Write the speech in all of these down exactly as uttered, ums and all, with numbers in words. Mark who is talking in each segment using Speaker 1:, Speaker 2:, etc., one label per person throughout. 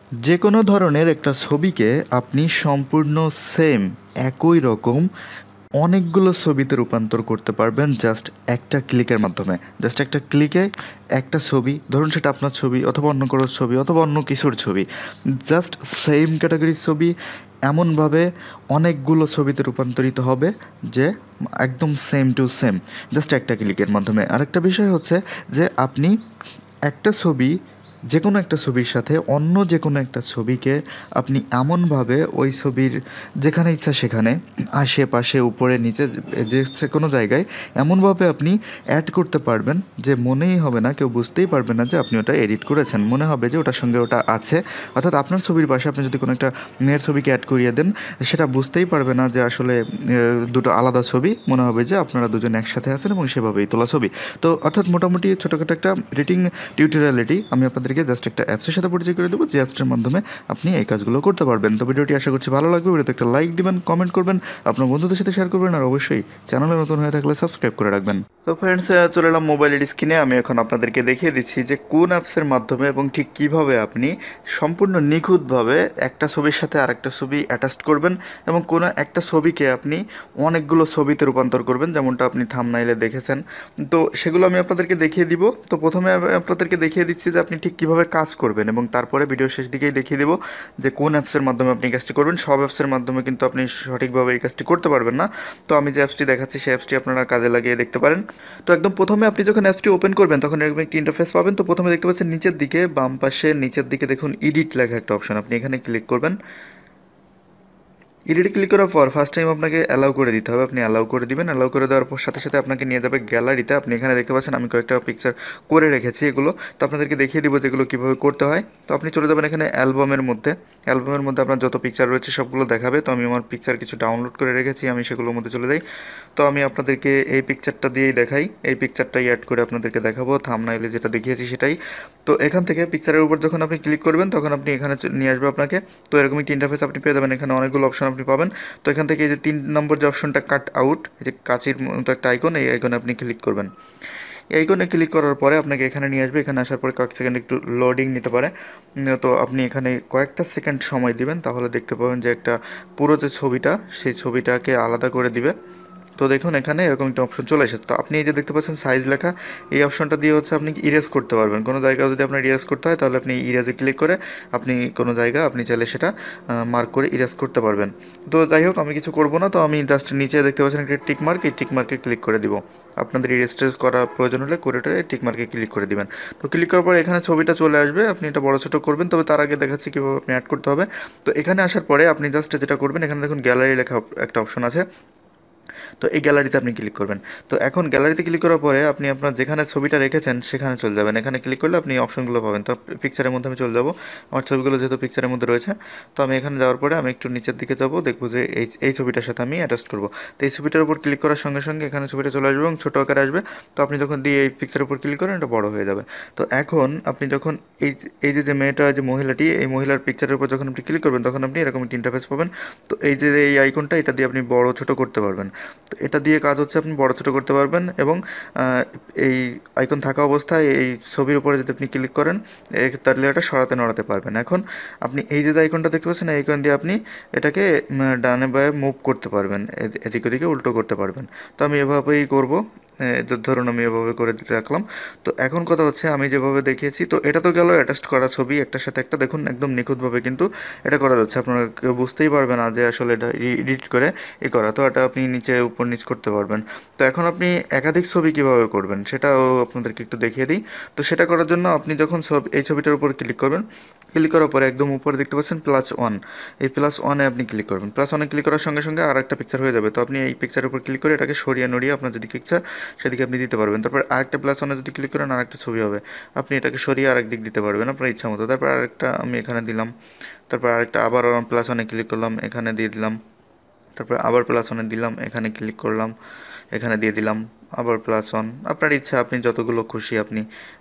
Speaker 1: যে কোনো ধরনের একটা ছবিকে আপনি সম্পূর্ণ সেম একই রকম অনেকগুলো ছবিতে রূপান্তর করতে পারবেন জাস্ট একটা ক্লিকের মাধ্যমে। জাস্ট একটা ক্লিকে একটা ছবি, ধরুন সেটা আপনার ছবি অথবা অন্য কারো ছবি অথবা অন্য কিছুর ছবি, জাস্ট সেম ক্যাটাগরির ছবি এমনভাবে অনেকগুলো ছবিতে রূপান্তরিত হবে যে একদম সেম টু সেম জাস্ট একটা ক্লিকের মাধ্যমে। আরেকটা বিষয় হচ্ছে যে আপনি একটা ছবি, যে কোনো একটা ছবির সাথে অন্য যে কোনো একটা ছবিকে আপনি এমনভাবে ওই ছবির যেখানে ইচ্ছা সেখানে আশেপাশে উপরে নিচে যে যে কোনো জায়গায় এমনভাবে আপনি অ্যাড করতে পারবেন যে মনেই হবে না, কেউ বুঝতেই পারবে না যে আপনি ওটা এডিট করেছেন। মনে হবে যে ওটার সঙ্গে ওটা আছে। অর্থাৎ আপনার ছবির পাশে আপনি যদি কোনো একটা মেয়ের ছবিকে অ্যাড করিয়ে দেন, সেটা বুঝতেই পারবে না যে আসলে দুটো আলাদা ছবি। মনে হবে যে আপনারা দুজন একসাথে আছেন এবং সেভাবেই তোলা ছবি। তো অর্থাৎ মোটামুটি ছোটোখাটো একটা এডিটিং টিউটোরিয়ালিটি আমি আপনাদেরকে জাস্ট একটা অ্যাপসের সাথে পরিচয় করে দেবো, যে অ্যাপসটার মাধ্যমে আপনি এই কাজগুলো করতে পারবেন। তো ভিডিওটি আশা করছি ভালো লাগবে। ভিডিওতে একটা লাইক দিবেন, কমেন্ট করবেন, আপনার বন্ধুদের সাথে শেয়ার করবেন, আর অবশ্যই চ্যানেলে নতুন হয়ে থাকলে সাবস্ক্রাইব করে রাখবেন। তো ফ্রেন্ডস, চলে এলাম মোবাইলের স্ক্রিনে। আমি এখন আপনাদেরকে দেখিয়ে দিচ্ছি যে কোন অ্যাপসের মাধ্যমে এবং ঠিক কীভাবে আপনি সম্পূর্ণ নিখুঁতভাবে একটা ছবির সাথে আরেকটা ছবি অ্যাটাচ করবেন এবং কোনো একটা ছবিকে আপনি অনেকগুলো ছবিতে রূপান্তর করবেন, যেমনটা আপনি থাম্বনেইলে দেখেছেন। তো সেগুলো আমি আপনাদেরকে দেখিয়ে দিব। তো প্রথমে আমি আপনাদেরকে দেখিয়ে দিচ্ছি যে আপনি ঠিক কীভাবে কাজ করবেন এবং তারপরে ভিডিও শেষ দিকেই দেখিয়ে দেবো যে কোন অ্যাপসের মাধ্যমে আপনি এই কাজটি করবেন। সব অ্যাপসের মাধ্যমে কিন্তু আপনি সঠিকভাবে এই কাজটি করতে পারবেন না। তো আমি যে অ্যাপসটি দেখাচ্ছি সেই অ্যাপসটি আপনারা কাজে লাগিয়ে দেখতে পারেন। তো একদম প্রথমে আপনি যখন অ্যাপসটি ওপেন করবেন তখন এরকম একটি ইন্টারফেস পাবেন। তো প্রথমে দেখতে পাচ্ছেন নিচের দিকে বাম পাশে নিচের দিকে দেখুন এডিট লেখা একটা অপশন, আপনি এখানে ক্লিক করবেন। এডিটে ক্লিক করার পর ফার্স্ট টাইম আপনাকে অ্যালাউ করে দিতে হবে, আপনি অ্যালাউ করে দিবেন। অ্যালাউ করে দেওয়ার পর সাথে সাথে আপনাকে নিয়ে যাবে গ্যালারিতে। আপনি এখানে দেখতে পাচ্ছেন আমি কয়েকটা পিকচার করে রেখেছি এগুলো, তো আপনাদেরকে দেখিয়ে দিব যেগুলো কীভাবে করতে হয়। তো আপনি চলে যাবেন এখানে অ্যালবামের মধ্যে। অ্যালবামের মধ্যে আপনার যত পিকচার রয়েছে সবগুলো দেখাবে। তো আমি আমার পিকচার কিছু ডাউনলোড করে রেখেছি, আমি সেগুলোর মধ্যে চলে যাই। তো আমি আপনাদেরকে এই পিকচারটা দিয়েই দেখাই, এই পিকচারটাই অ্যাড করে আপনাদেরকে দেখাবো, থাম্বনেইলে যেটা দেখিয়েছি সেটাই। তো এখান থেকে পিকচারের উপর যখন আপনি ক্লিক করবেন তখন আপনি এখানে নিয়ে আসবে আপনাকে। তো এরকম একটি ইন্টারফেস আপনি পেয়ে যাবেন, এখানে অনেকগুলো অপশন আপনি পাবেন। তো এখান থেকে এই যে তিন নম্বর যে অপশনটা কাট আউট, এই যে কাঁচির মতো একটা আইকন, এই আইকনে আপনি ক্লিক করবেন। এই আইকনে ক্লিক করার পরে আপনাকে এখানে নিয়ে আসবে। এখানে আসার পরে কয়েক সেকেন্ড একটু লোডিং নিতে পারে। তো আপনি এখানে কয়েকটা সেকেন্ড সময় দিবেন, তাহলে দেখতে পাবেন যে একটা পুরো যে ছবিটা সেই ছবিটাকে আলাদা করে দিবে। তো দেখুন এখানে এরকম একটা অপশন চলে এসেছে। তো আপনি এই যে দেখতে পাচ্ছেন সাইজ লেখা, এই অপশনটা দিয়ে হচ্ছে আপনি ইরেজ করতে পারবেন। কোনো জায়গায় যদি আপনার ইরেজ করতে হয় তাহলে আপনি ইরেজে ক্লিক করে আপনি কোনো জায়গা আপনি চাইলে সেটা মার্ক করে ইরেজ করতে পারবেন। তো যাই হোক, আমি কিছু করব না। তো আমি জাস্ট নিচে দেখতে পাচ্ছেন একটা টিক মার্ক, এই টিক মার্কে ক্লিক করে দিব। আপনাদের ইরেজ টেরেজ করার প্রয়োজন হলে করে টেরে টিক মার্কে ক্লিক করে দিবেন। তো ক্লিক করার পর এখানে ছবিটা চলে আসবে, আপনি এটা বড় ছোটো করবেন। তবে তার আগে দেখাচ্ছি কীভাবে আপনি অ্যাড করতে হবে। তো এখানে আসার পরে আপনি জাস্ট যেটা করবেন, এখানে দেখুন গ্যালারি লেখা একটা অপশন আছে। তো এই গ্যালারিতে আপনি ক্লিক করবেন। তো এখন গ্যালারিতে ক্লিক করার পরে আপনি আপনার যেখানে ছবিটা রেখেছেন সেখানে চলে যাবেন। এখানে ক্লিক করলে আপনি অপশনগুলো পাবেন। তো পিকচারের মধ্যে আমি চলে যাব, আমার ছবিগুলো যেহেতু পিকচারের মধ্যে রয়েছে। তো আমি এখানে যাওয়ার পরে আমি একটু নিচের দিকে যাব, দেখবো যে এই এই ছবিটার সাথে আমি অ্যাটাচ করবো। তো এই ছবিটার উপর ক্লিক করার সঙ্গে সঙ্গে এখানে ছবিটা চলে আসবে এবং ছোটো আকারে আসবে। তো আপনি যখন দিয়ে এই পিকচারের উপর ক্লিক করেন এটা বড় হয়ে যাবে। তো এখন আপনি যখন এই এই যে যে মেয়েটা, যে মহিলাটি, এই মহিলার পিকচারের উপর যখন আপনি ক্লিক করবেন তখন আপনি এরকম একটা ইন্টারফেস পাবেন। তো এই যে এই আইকনটা, এটা দিয়ে আপনি বড় ছোটো করতে পারবেন। তো এটা দিয়ে কাজ হচ্ছে আপনি বড় ছোটো করতে পারবেন এবং এই আইকন থাকা অবস্থায় এই ছবির উপরে যদি আপনি ক্লিক করেন তাহলে এটা সরাতে নড়াতে পারবেন। এখন আপনি এই যে আইকনটা দেখতে পাচ্ছেন, এই আইকন দিয়ে আপনি এটাকে ডানে বায়ে মুভ করতে পারবেন, এদিক ওদিকে উল্টো করতে পারবেন। তো আমি এভাবেই করব, ধরুন আমি এভাবে করে রাখলাম। তো এখন কথা হচ্ছে আমি যেভাবে দেখিয়েছি, তো এটা তো গেল অ্যাটাচ করা ছবি একটার সাথে একটা। দেখুন একদম নিখুঁতভাবে কিন্তু এটা করা যাচ্ছে, আপনারা কেউ বুঝতেই পারবে না যে আসলে এটা এডিট করে এ করা। তো এটা আপনি নিচে উপর নিচ করতে পারবেন। তো এখন আপনি একাধিক ছবি কীভাবে করবেন সেটাও আপনাদেরকে একটু দেখিয়ে দিই। তো সেটা করার জন্য আপনি যখন ছবি এই ছবিটার উপর ক্লিক করবেন, ক্লিক করার পরে একদম উপরে দেখতে পাচ্ছেন প্লাস ওয়ান, এই প্লাস ওয়ানে আপনি ক্লিক করবেন। প্লাস ওয়ানে ক্লিক করার সঙ্গে সঙ্গে আর একটা পিকচার হয়ে যাবে। তো আপনি এই পিকচারের উপর ক্লিক করে এটাকে সরিয়ে নড়িয়ে আপনার যেদিকে ইচ্ছা সেদিকে আপনি দিতে পারবেন। তারপর আরেকটা প্লাস ওয়ানে যদি ক্লিক করেন আরেকটা ছবি হবে, আপনি এটাকে সরিয়ে আরেক দিক দিতে পারবেন আপনার ইচ্ছা মতো। তারপর আরেকটা আমি এখানে দিলাম, তারপর আরেকটা আবার প্লাস ওয়ানে ক্লিক করলাম, এখানে দিয়ে দিলাম। তারপর আবার প্লাস ওয়ানে দিলাম, এখানে ক্লিক করলাম, এখানে দিয়ে দিলাম, আবার প্লাস ওয়ান। আপনার ইচ্ছা, আপনি যতগুলো খুশি আপনি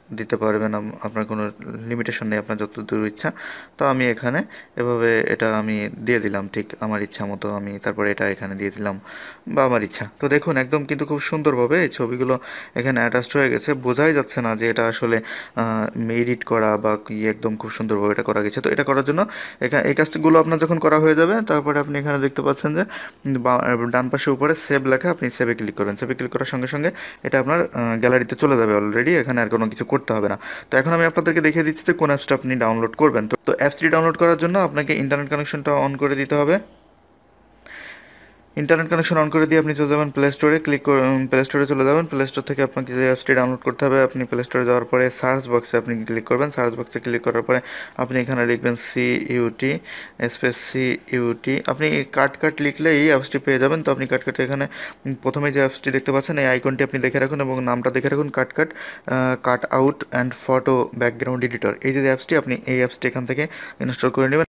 Speaker 1: দিতে পারবেন, আম- আপনার কোনো লিমিটেশন নেই, আপনার যতদূর ইচ্ছা। তো আমি এখানে এভাবে এটা আমি দিয়ে দিলাম ঠিক আমার ইচ্ছা মতো, আমি তারপরে এটা এখানে দিয়ে দিলাম বা আমার ইচ্ছা। তো দেখুন একদম কিন্তু খুব সুন্দরভাবে এই ছবিগুলো এখানে অ্যাটাচড হয়ে গেছে, বোঝাই যাচ্ছে না যে এটা আসলে এডিট করা বা কি, একদম খুব সুন্দরভাবে এটা করা গেছে। তো এটা করার জন্য এখানে এই কাজগুলো আপনার যখন করা হয়ে যাবে, তারপরে আপনি এখানে দেখতে পাচ্ছেন যে বা- ডান পাশে উপরে সেভ লেখা, আপনি সেভে ক্লিক করবেন। সেভে ক্লিক করার সঙ্গে সঙ্গে এটা আপনার গ্যালারিতে চলে যাবে অলরেডি, এখানে আর কোনো কিছু করতে হবে না। তো এখন আমি আপনাদেরকে দেখিয়ে দিচ্ছি যে কোন অ্যাপসটা আপনি ডাউনলোড করবেন। তো তো অ্যাপসটি ডাউনলোড করার জন্য আপনাকে ইন্টারনেট কানেকশনটা অন করে দিতে হবে। ইন্টারনেট কানেকশন অন করে দিয়ে আপনি চলে যাবেন প্লে স্টোরে, ক্লিক প্লে স্টোরে চলে যাবেন। প্লে স্টোর থেকে আপনাকে যে অ্যাপসটি ডাউনলোড করতে হবে, আপনি প্লে স্টোরে যাওয়ার পরে সার্চ বক্সে আপনি ক্লিক করবেন। সার্চ বক্সে ক্লিক করার পরে আপনি এখানে লিখবেন C UT space C UT, আপনি কাট কাট লিখলে এই অ্যাপসটি পেয়ে যাবেন। তো আপনি কাট কাটে এখানে উম, প্রথমে যে অ্যাপসটি দেখতে পাচ্ছেন এই আইকনটি আপনি দেখে রাখুন এবং নামটা দেখে রাখুন, cut cut cut out and photo background editor. এই যে অ্যাপসটি, আপনি এই অ্যাপসটি এখান থেকে ইনস্টল করে নেবেন।